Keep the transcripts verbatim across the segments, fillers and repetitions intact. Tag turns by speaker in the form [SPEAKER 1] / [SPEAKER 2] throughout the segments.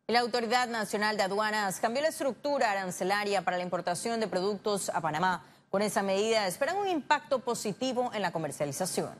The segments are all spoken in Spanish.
[SPEAKER 1] La Autoridad Nacional de Aduanas cambió la estructura arancelaria para la importación de productos a Panamá. Con esa medida esperan un impacto positivo en la comercialización.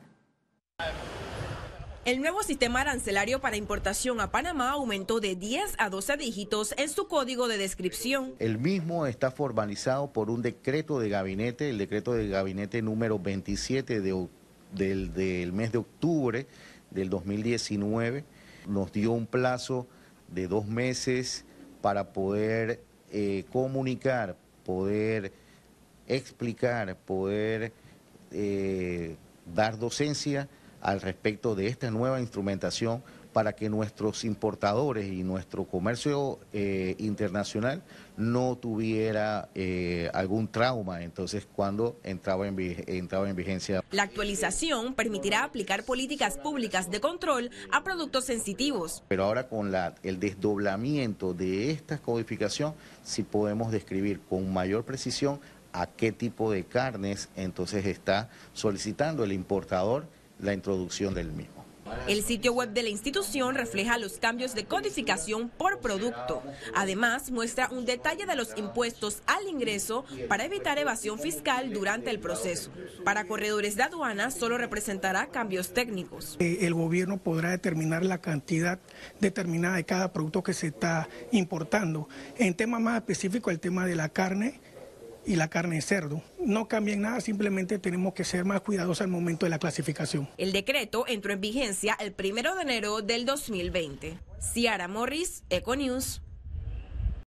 [SPEAKER 2] El nuevo sistema arancelario para importación a Panamá aumentó de diez a doce dígitos en su código de descripción.
[SPEAKER 3] El mismo está formalizado por un decreto de gabinete, el decreto de gabinete número veintisiete de, del, del mes de octubre del dos mil diecinueve. Nos dio un plazo de dos meses para poder eh, comunicar, poder explicar, poder eh, dar docencia al respecto de esta nueva instrumentación para que nuestros importadores y nuestro comercio eh, internacional no tuviera eh, algún trauma entonces cuando entraba en, entraba en vigencia.
[SPEAKER 2] La actualización permitirá aplicar políticas públicas de control a productos sensitivos.
[SPEAKER 3] Pero ahora con la, el desdoblamiento de esta codificación sí podemos describir con mayor precisión a qué tipo de carnes entonces está solicitando el importador la introducción del mismo.
[SPEAKER 2] El sitio web de la institución refleja los cambios de codificación por producto. Además, muestra un detalle de los impuestos al ingreso para evitar evasión fiscal durante el proceso. Para corredores de aduanas, solo representará cambios técnicos.
[SPEAKER 4] El gobierno podrá determinar la cantidad determinada de cada producto que se está importando. En tema más específico, el tema de la carne y la carne de cerdo. No cambia en nada, simplemente tenemos que ser más cuidadosos al momento de la clasificación.
[SPEAKER 2] El decreto entró en vigencia el primero de enero del dos mil veinte. Ciara Morris, Econews.